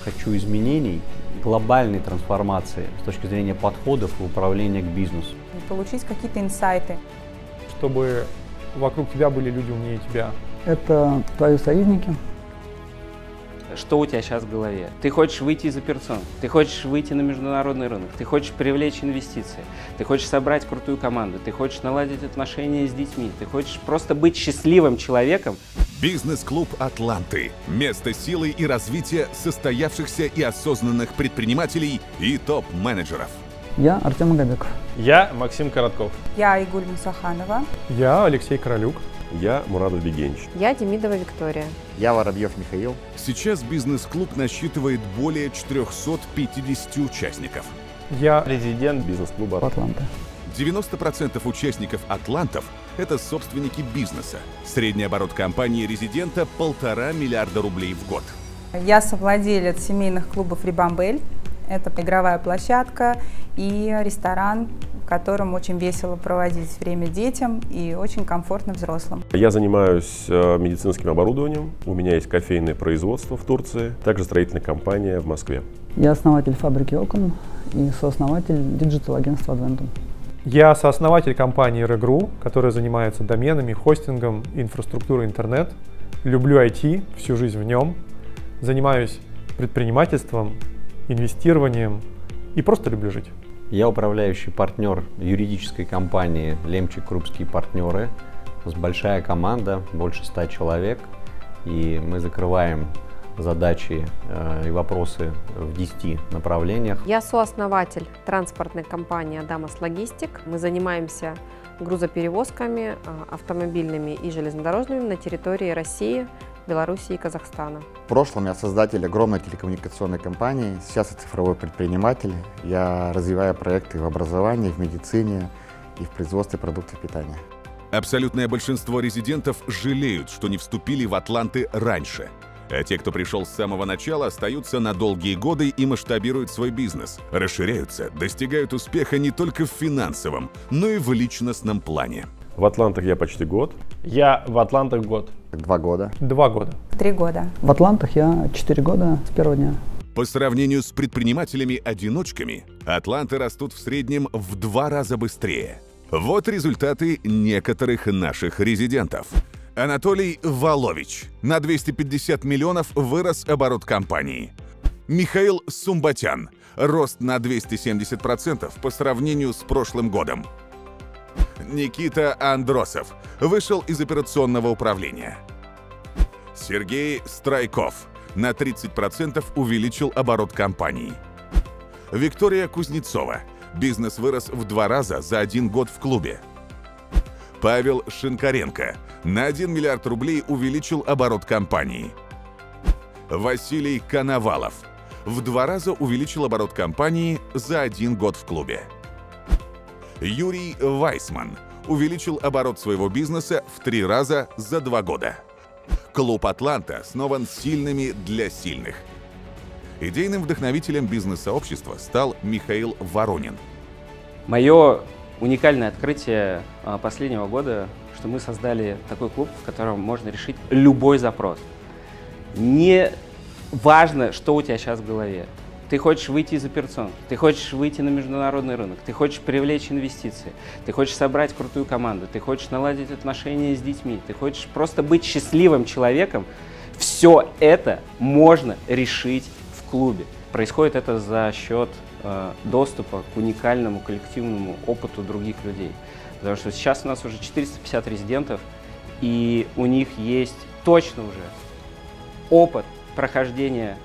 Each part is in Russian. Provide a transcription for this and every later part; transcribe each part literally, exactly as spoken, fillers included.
Хочу изменений, глобальной трансформации с точки зрения подходов и управления к бизнесу. Получить какие-то инсайты. Чтобы вокруг тебя были люди умнее тебя. Это твои союзники. Что у тебя сейчас в голове? Ты хочешь выйти из операционки, ты хочешь выйти на международный рынок, ты хочешь привлечь инвестиции, ты хочешь собрать крутую команду, ты хочешь наладить отношения с детьми, ты хочешь просто быть счастливым человеком. Бизнес-клуб «Атланты» – место силы и развития состоявшихся и осознанных предпринимателей и топ-менеджеров. Я Артем Агабеков. Я Максим Коротков. Я Айгуль Мусаханова. Я Алексей Королюк. Я Мурадов Бегенич. Я Демидова Виктория. Я Воробьев Михаил. Сейчас бизнес-клуб насчитывает более четырёхсот пятидесяти участников. Я резидент бизнес-клуба «Атланта». девяносто процентов участников «Атлантов» – это собственники бизнеса. Средний оборот компании резидента – полтора миллиарда рублей в год. Я совладелец семейных клубов «Рибамбель». Это игровая площадка и ресторан, в котором очень весело проводить время детям и очень комфортно взрослым. Я занимаюсь медицинским оборудованием. У меня есть кофейное производство в Турции, также строительная компания в Москве. Я основатель фабрики окон и сооснователь диджитал-агентства Adventum. Я сооснователь компании Regru, которая занимается доменами, хостингом, инфраструктурой интернет. Люблю ай ти, всю жизнь в нем. Занимаюсь предпринимательством, инвестированием и просто люблю жить. Я управляющий партнер юридической компании «Лемчик Крупские партнеры». У нас большая команда, больше ста человек, и мы закрываем задачи э, и вопросы в десяти направлениях. Я сооснователь транспортной компании «Адамас Логистик». Мы занимаемся грузоперевозками автомобильными и железнодорожными на территории России, Белоруссии и Казахстана. В прошлом я создатель огромной телекоммуникационной компании, сейчас я цифровой предприниматель. Я развиваю проекты в образовании, в медицине и в производстве продуктов питания. Абсолютное большинство резидентов жалеют, что не вступили в «Атланты» раньше. А те, кто пришел с самого начала, остаются на долгие годы и масштабируют свой бизнес, расширяются, достигают успеха не только в финансовом, но и в личностном плане. В «Атлантах» я почти год. Я в «Атлантах» год. Два года. Два года. Три года. В «Атлантах» я четыре года с первого дня. По сравнению с предпринимателями-одиночками, «Атланты» растут в среднем в два раза быстрее. Вот результаты некоторых наших резидентов. Анатолий Волович. На двести пятьдесят миллионов вырос оборот компании. Михаил Сумбатян. Рост на двести семьдесят процентов по сравнению с прошлым годом. Никита Андросов. Вышел из операционного управления. Сергей Страйков. На тридцать процентов увеличил оборот компании. Виктория Кузнецова. Бизнес вырос в два раза за один год в клубе. Павел Шинкаренко. На один миллиард рублей увеличил оборот компании. Василий Коновалов. В два раза увеличил оборот компании за один год в клубе. Юрий Вайсман. Увеличил оборот своего бизнеса в три раза за два года. Клуб «Атланта» основан сильными для сильных. Идейным вдохновителем бизнес-сообщества стал Михаил Воронин. Мое уникальное открытие последнего года, что мы создали такой клуб, в котором можно решить любой запрос. Не важно, что у тебя сейчас в голове. Ты хочешь выйти из операционки, ты хочешь выйти на международный рынок, ты хочешь привлечь инвестиции, ты хочешь собрать крутую команду, ты хочешь наладить отношения с детьми, ты хочешь просто быть счастливым человеком. Все это можно решить в клубе. Происходит это за счет э, доступа к уникальному коллективному опыту других людей. Потому что сейчас у нас уже четыреста пятьдесят резидентов, и у них есть точно уже опыт прохождения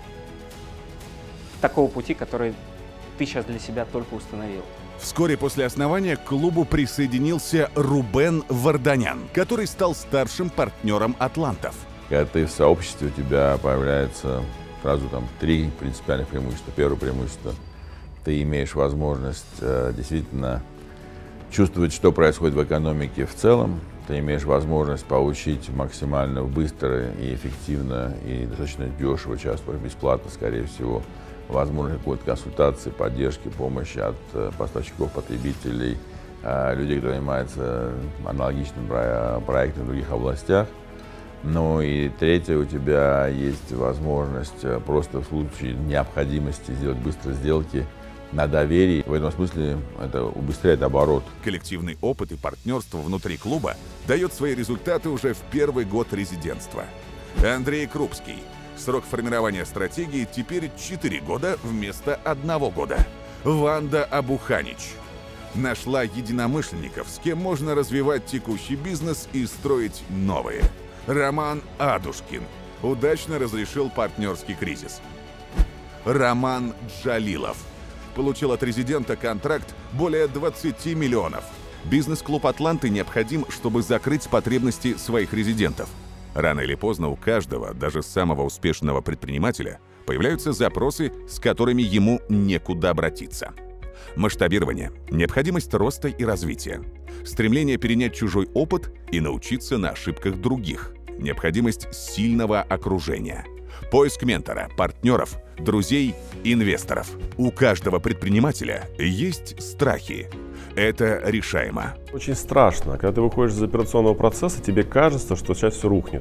такого пути, который ты сейчас для себя только установил. Вскоре после основания к клубу присоединился Рубен Варданян, который стал старшим партнером «Атлантов». Когда ты в сообществе, у тебя появляется сразу там три принципиальных преимущества. Первое преимущество – ты имеешь возможность э, действительно чувствовать, что происходит в экономике в целом. Ты имеешь возможность получить максимально быстро и эффективно и достаточно дешево, часто бесплатно, скорее всего, возможность какой-то консультации, поддержки, помощи от э, поставщиков, потребителей, э, людей, кто занимается аналогичным про проектом в других областях. Ну и третье, у тебя есть возможность просто в случае необходимости сделать быстро сделки на доверии. В этом смысле это убыстряет оборот. Коллективный опыт и партнерство внутри клуба дает свои результаты уже в первый год резидентства. Андрей Крупский. Срок формирования стратегии теперь четыре года вместо одного года. Ванда Абуханич. Нашла единомышленников, с кем можно развивать текущий бизнес и строить новые. Роман Адушкин. Удачно разрешил партнерский кризис. Роман Джалилов. Получил от резидента контракт более двадцати миллионов. Бизнес-клуб «Атланты» необходим, чтобы закрыть потребности своих резидентов. Рано или поздно у каждого, даже самого успешного предпринимателя, появляются запросы, с которыми ему некуда обратиться. Масштабирование, необходимость роста и развития, стремление перенять чужой опыт и научиться на ошибках других, необходимость сильного окружения, поиск ментора, партнеров, друзей, инвесторов. У каждого предпринимателя есть страхи. Это решаемо. Очень страшно. Когда ты выходишь из операционного процесса, тебе кажется, что сейчас все рухнет.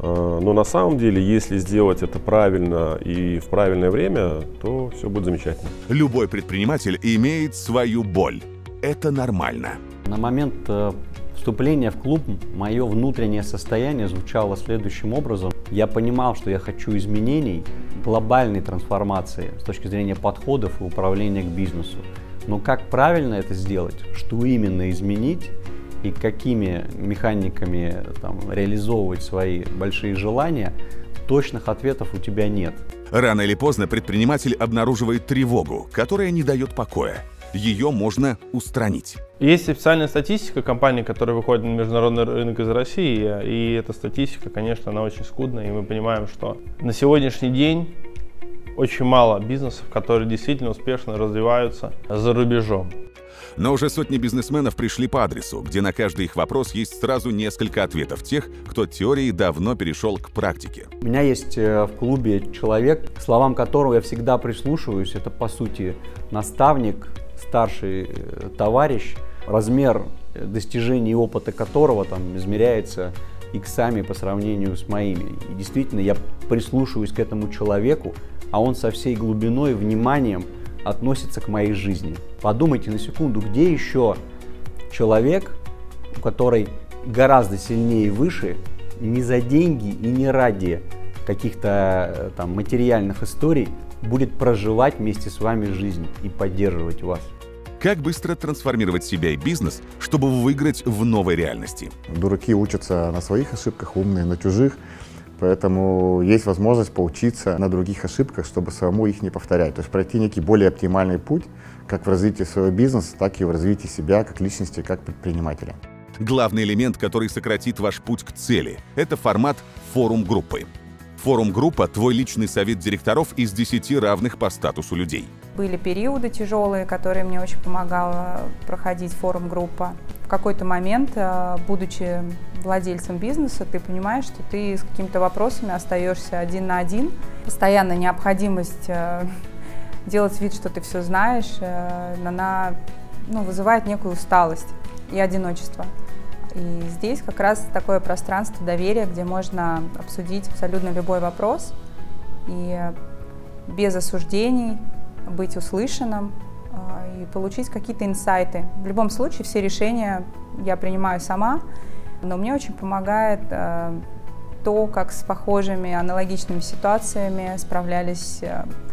Но на самом деле, если сделать это правильно и в правильное время, то все будет замечательно. Любой предприниматель имеет свою боль. Это нормально. На момент э, вступления в клуб мое внутреннее состояние звучало следующим образом. Я понимал, что я хочу изменений, глобальной трансформации с точки зрения подходов и управления к бизнесу. Но как правильно это сделать, что именно изменить и какими механиками там, реализовывать свои большие желания, точных ответов у тебя нет. Рано или поздно предприниматель обнаруживает тревогу, которая не дает покоя. Ее можно устранить. Есть официальная статистика компаний, которые выходят на международный рынок из России, и эта статистика, конечно, она очень скудная, и мы понимаем, что на сегодняшний день очень мало бизнесов, которые действительно успешно развиваются за рубежом. Но уже сотни бизнесменов пришли по адресу, где на каждый их вопрос есть сразу несколько ответов тех, кто от теории давно перешел к практике. У меня есть в клубе человек, к словам которого я всегда прислушиваюсь. Это, по сути, наставник, старший товарищ, размер достижений и опыта которого там измеряется иксами по сравнению с моими. И действительно, я прислушиваюсь к этому человеку, а он со всей глубиной и вниманием относится к моей жизни. Подумайте на секунду, где еще человек, у которой гораздо сильнее и выше, не за деньги и не ради каких-то там материальных историй, будет проживать вместе с вами жизнь и поддерживать вас. Как быстро трансформировать себя и бизнес, чтобы выиграть в новой реальности? Дураки учатся на своих ошибках, умные на чужих. Поэтому есть возможность поучиться на других ошибках, чтобы самому их не повторять. То есть пройти некий более оптимальный путь, как в развитии своего бизнеса, так и в развитии себя как личности, как предпринимателя. Главный элемент, который сократит ваш путь к цели, это формат форум-группы. Форум-группа – твой личный совет директоров из десяти равных по статусу людей. Были периоды тяжелые, которые мне очень помогала проходить форум-группа. В какой-то момент, будучи владельцем бизнеса, ты понимаешь, что ты с какими-то вопросами остаешься один на один. Постоянная необходимость делать вид, что ты все знаешь, она ну, вызывает некую усталость и одиночество. И здесь как раз такое пространство доверия, где можно обсудить абсолютно любой вопрос и без осуждений быть услышанным и получить какие-то инсайты. В любом случае все решения я принимаю сама, но мне очень помогает то, как с похожими аналогичными ситуациями справлялись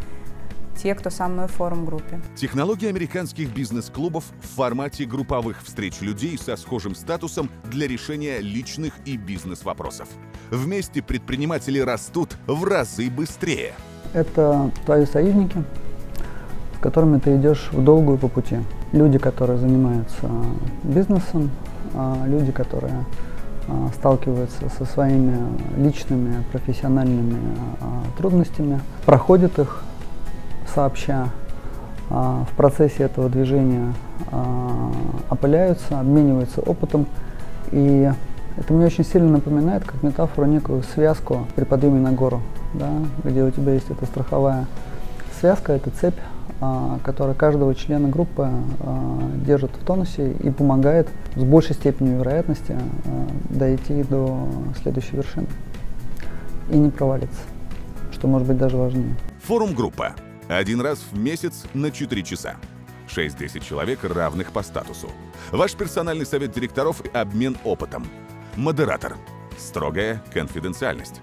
те, кто со мной в форум-группе. Технология американских бизнес-клубов в формате групповых встреч людей со схожим статусом для решения личных и бизнес-вопросов. Вместе предприниматели растут в разы быстрее. Это твои союзники, с которыми ты идешь в долгую по пути. Люди, которые занимаются бизнесом, люди, которые сталкиваются со своими личными, профессиональными трудностями, проходят их сообща, в процессе этого движения опыляются, обмениваются опытом. И это мне очень сильно напоминает как метафору некую связку при подъеме на гору, да, где у тебя есть эта страховая связка, это цепь, которая каждого члена группы держит в тонусе и помогает с большей степенью вероятности дойти до следующей вершины. и не провалиться, что может быть даже важнее. Форум-группа. Один раз в месяц на четыре часа. шесть-десять человек, равных по статусу. Ваш персональный совет директоров и обмен опытом. Модератор. Строгая конфиденциальность.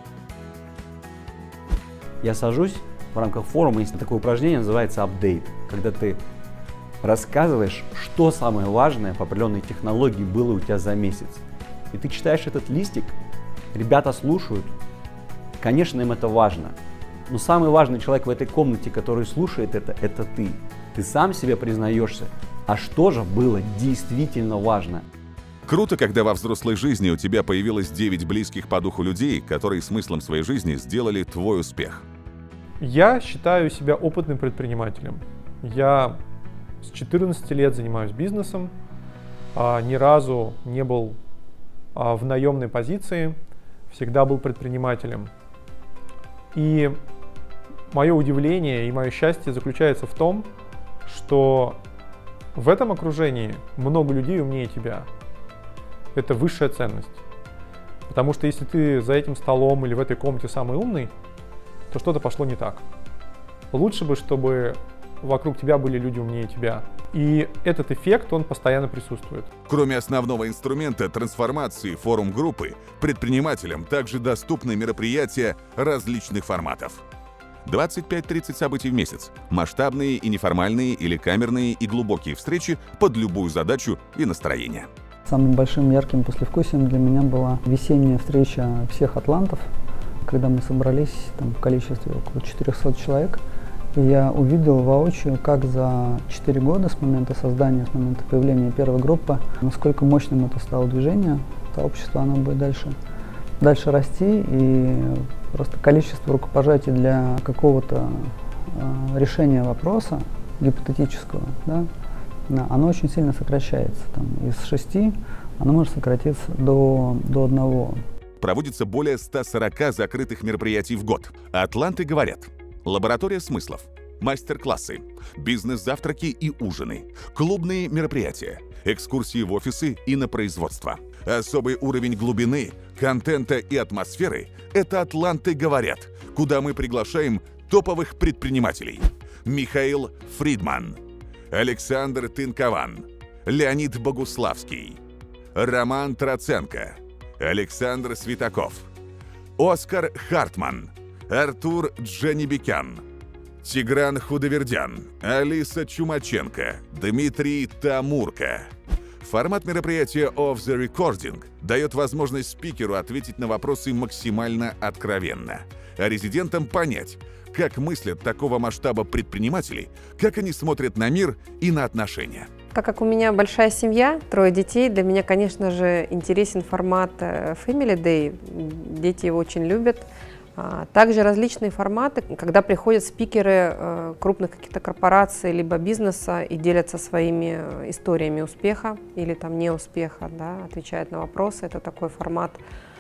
Я сажусь в рамках форума, есть такое упражнение, называется апдейт, когда ты рассказываешь, что самое важное по определенной технологии было у тебя за месяц. И ты читаешь этот листик, ребята слушают, конечно, им это важно. Но самый важный человек в этой комнате, который слушает это, это ты. Ты сам себе признаешься, а что же было действительно важно. Круто, когда во взрослой жизни у тебя появилось девять близких по духу людей, которые смыслом своей жизни сделали твой успех. Я считаю себя опытным предпринимателем. Я с четырнадцати лет занимаюсь бизнесом, а, ни разу не был а, в наемной позиции, всегда был предпринимателем. И мое удивление и мое счастье заключается в том, что в этом окружении много людей умнее тебя. Это высшая ценность. Потому что если ты за этим столом или в этой комнате самый умный, то что-то пошло не так. Лучше бы, чтобы вокруг тебя были люди умнее тебя. И этот эффект, он постоянно присутствует. Кроме основного инструмента трансформации форум-группы, предпринимателям также доступны мероприятия различных форматов. двадцать пять тридцать событий в месяц. Масштабные и неформальные или камерные и глубокие встречи под любую задачу и настроение. Самым большим ярким послевкусием для меня была весенняя встреча всех атлантов, когда мы собрались там, в количестве около четырёхсот человек. И я увидел воочию, как за четыре года с момента создания, с момента появления первой группы, насколько мощным это стало движение, сообщество, оно будет дальше, дальше расти, и просто количество рукопожатий для какого-то э, решения вопроса гипотетического, да, оно очень сильно сокращается. Там, из шести оно может сократиться до, до одного. Проводится более ста сорока закрытых мероприятий в год. Атланты говорят. Лаборатория смыслов, мастер-классы, бизнес-завтраки и ужины, клубные мероприятия, экскурсии в офисы и на производство. Особый уровень глубины, контента и атмосферы – это «Атланты говорят», куда мы приглашаем топовых предпринимателей. Михаил Фридман, Александр Тынкован, Леонид Богуславский, Роман Троценко, Александр Святаков, Оскар Хартман, Артур Джанибекян, Тигран Худовердян, Алиса Чумаченко, Дмитрий Тамурко. Формат мероприятия Off the Recording дает возможность спикеру ответить на вопросы максимально откровенно, а резидентам понять, как мыслят такого масштаба предприниматели, как они смотрят на мир и на отношения. Так как у меня большая семья, трое детей, для меня, конечно же, интересен формат Family Day. Дети его очень любят. Также различные форматы, когда приходят спикеры крупных каких-то корпораций либо бизнеса и делятся своими историями успеха или там неуспеха, да, отвечают на вопросы. Это такой формат,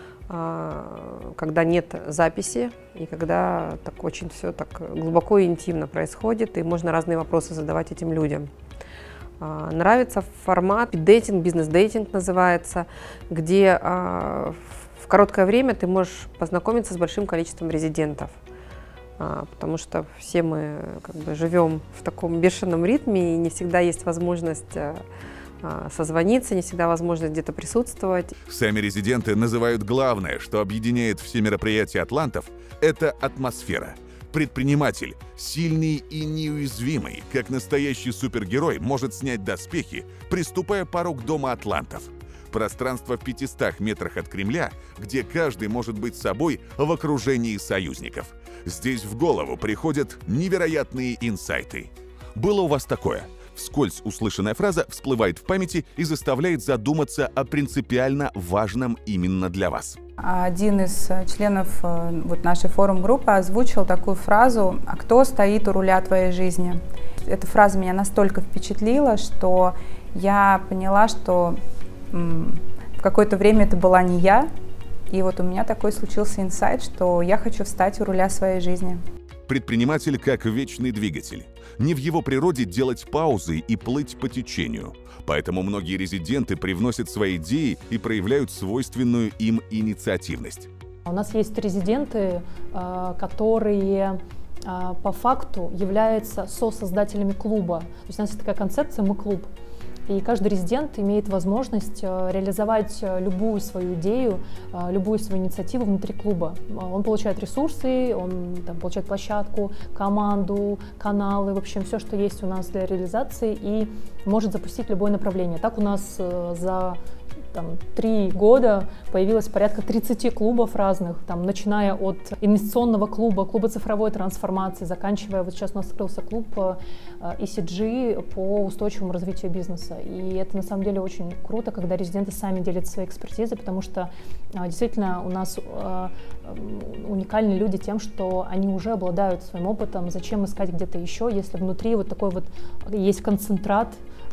когда нет записи и когда так очень все так глубоко и интимно происходит, и можно разные вопросы задавать этим людям. Нравится формат дейтинг, бизнес-дейтинг называется, где в короткое время ты можешь познакомиться с большим количеством резидентов, потому что все мы как бы живем в таком бешеном ритме, и не всегда есть возможность созвониться, не всегда возможность где-то присутствовать. Сами резиденты называют главное, что объединяет все мероприятия атлантов – это атмосфера. Предприниматель, сильный и неуязвимый, как настоящий супергерой, может снять доспехи, приступая порог дома атлантов. Пространство в пятистах метрах от Кремля, где каждый может быть собой в окружении союзников. Здесь в голову приходят невероятные инсайты. Было у вас такое? Вскользь услышанная фраза всплывает в памяти и заставляет задуматься о принципиально важном именно для вас. Один из членов вот, нашей форум-группы озвучил такую фразу: «А кто стоит у руля твоей жизни?» Эта фраза меня настолько впечатлила, что я поняла, что м, в какое-то время это была не я. И вот у меня такой случился инсайт, что я хочу встать у руля своей жизни. Предприниматель как вечный двигатель. Не в его природе делать паузы и плыть по течению. Поэтому многие резиденты привносят свои идеи и проявляют свойственную им инициативность. У нас есть резиденты, которые по факту являются сосоздателями клуба. То есть у нас есть такая концепция «Мы клуб». И каждый резидент имеет возможность реализовать любую свою идею, любую свою инициативу внутри клуба. Он получает ресурсы, он там, получает площадку, команду, каналы, в общем, все, что есть у нас для реализации, и может запустить любое направление. Так у нас за там, три года появилось порядка тридцати клубов разных, там, начиная от инвестиционного клуба, клуба цифровой трансформации, заканчивая, вот сейчас у нас открылся клуб и си джи по устойчивому развитию бизнеса. И это на самом деле очень круто, когда резиденты сами делятся своей экспертизой, потому что действительно у нас уникальны люди тем, что они уже обладают своим опытом, зачем искать где-то еще, если внутри вот такой вот есть концентрат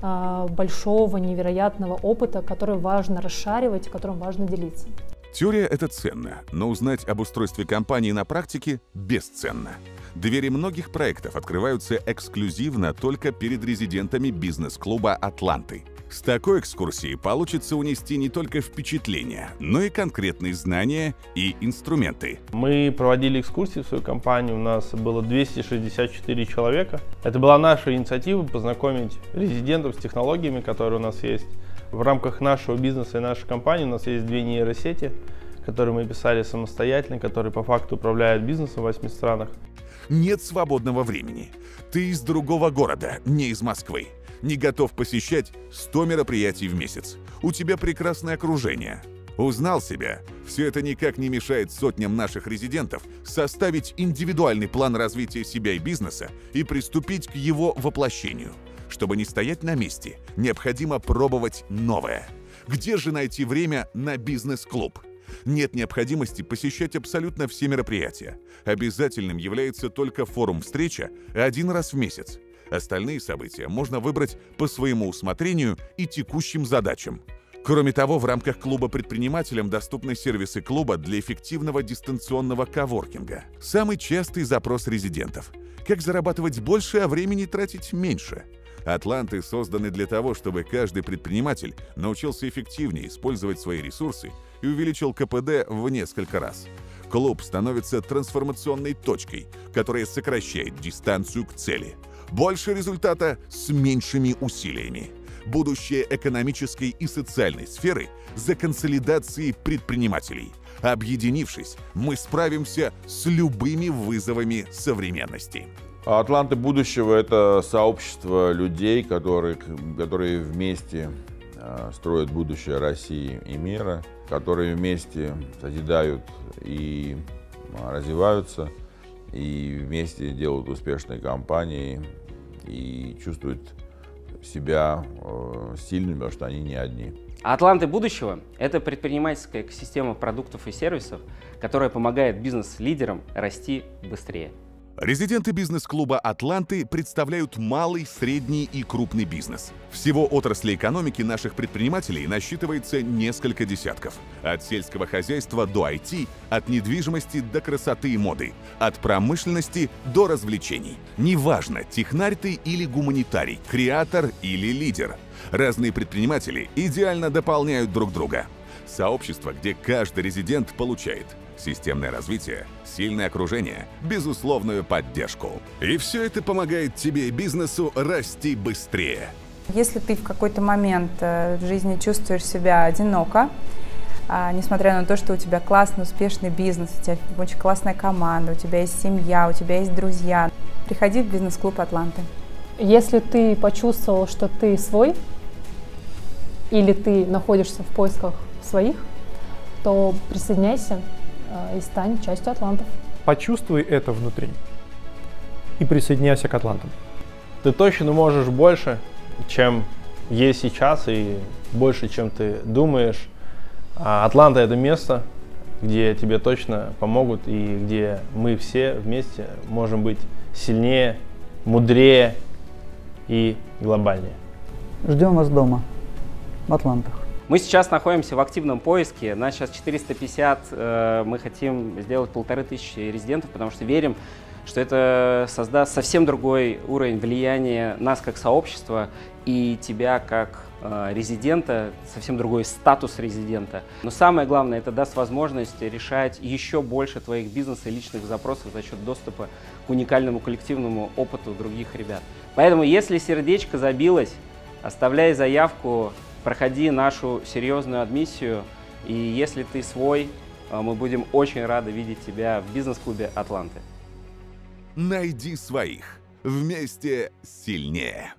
большого, невероятного опыта, который важно расшаривать, которым важно делиться. Теория — это ценно, но узнать об устройстве компании на практике бесценно. Двери многих проектов открываются эксклюзивно только перед резидентами бизнес-клуба «Атланты». С такой экскурсией получится унести не только впечатления, но и конкретные знания и инструменты. Мы проводили экскурсии в свою компанию, у нас было двести шестьдесят четыре человека. Это была наша инициатива познакомить резидентов с технологиями, которые у нас есть. В рамках нашего бизнеса и нашей компании у нас есть две нейросети, которые мы писали самостоятельно, которые по факту управляют бизнесом в восьми странах. Нет свободного времени. Ты из другого города, не из Москвы. Не готов посещать сто мероприятий в месяц. У тебя прекрасное окружение. Узнал себя? Все это никак не мешает сотням наших резидентов составить индивидуальный план развития себя и бизнеса и приступить к его воплощению. Чтобы не стоять на месте, необходимо пробовать новое. Где же найти время на бизнес-клуб? Нет необходимости посещать абсолютно все мероприятия. Обязательным является только форум-встреча один раз в месяц. Остальные события можно выбрать по своему усмотрению и текущим задачам. Кроме того, в рамках клуба предпринимателям доступны сервисы клуба для эффективного дистанционного коворкинга. Самый частый запрос резидентов – как зарабатывать больше, а времени тратить меньше. Атланты созданы для того, чтобы каждый предприниматель научился эффективнее использовать свои ресурсы и увеличил ка пэ дэ в несколько раз. Клуб становится трансформационной точкой, которая сокращает дистанцию к цели. Больше результата с меньшими усилиями. Будущее экономической и социальной сферы за консолидацией предпринимателей. Объединившись, мы справимся с любыми вызовами современности. Атланты будущего — это сообщество людей, которые, которые вместе строят будущее России и мира, которые вместе созидают и развиваются, и вместе делают успешные компании и чувствуют себя э, сильными, потому что они не одни. Атланты будущего – это предпринимательская экосистема продуктов и сервисов, которая помогает бизнес-лидерам расти быстрее. Резиденты бизнес-клуба «Атланты» представляют малый, средний и крупный бизнес. Всего отрасли экономики наших предпринимателей насчитывается несколько десятков. От сельского хозяйства до ай ти, от недвижимости до красоты и моды, от промышленности до развлечений. Неважно, технарь ты или гуманитарий, креатор или лидер. Разные предприниматели идеально дополняют друг друга. Сообщество, где каждый резидент получает системное развитие, сильное окружение, безусловную поддержку. И все это помогает тебе и бизнесу расти быстрее. Если ты в какой-то момент в жизни чувствуешь себя одиноко, несмотря на то, что у тебя классный, успешный бизнес, у тебя очень классная команда, у тебя есть семья, у тебя есть друзья, приходи в бизнес-клуб «Атланты». Если ты почувствовал, что ты свой, или ты находишься в поисках своих, то присоединяйся и стань частью Атлантов. Почувствуй это внутри и присоединяйся к Атлантам. Ты точно можешь больше, чем есть сейчас, и больше, чем ты думаешь. Атланта — это место, где тебе точно помогут, и где мы все вместе можем быть сильнее, мудрее и глобальнее. Ждем вас дома, в Атлантах. Мы сейчас находимся в активном поиске. Нас сейчас четыреста пятьдесят. Мы хотим сделать полторы тысячи резидентов, потому что верим, что это создаст совсем другой уровень влияния нас как сообщества и тебя как э, резидента, совсем другой статус резидента. Но самое главное, это даст возможность решать еще больше твоих бизнес и личных запросов за счет доступа к уникальному коллективному опыту других ребят. Поэтому, если сердечко забилось, оставляй заявку, проходи нашу серьезную адмиссию, и если ты свой, мы будем очень рады видеть тебя в бизнес-клубе «Атланты». Найди своих. Вместе сильнее.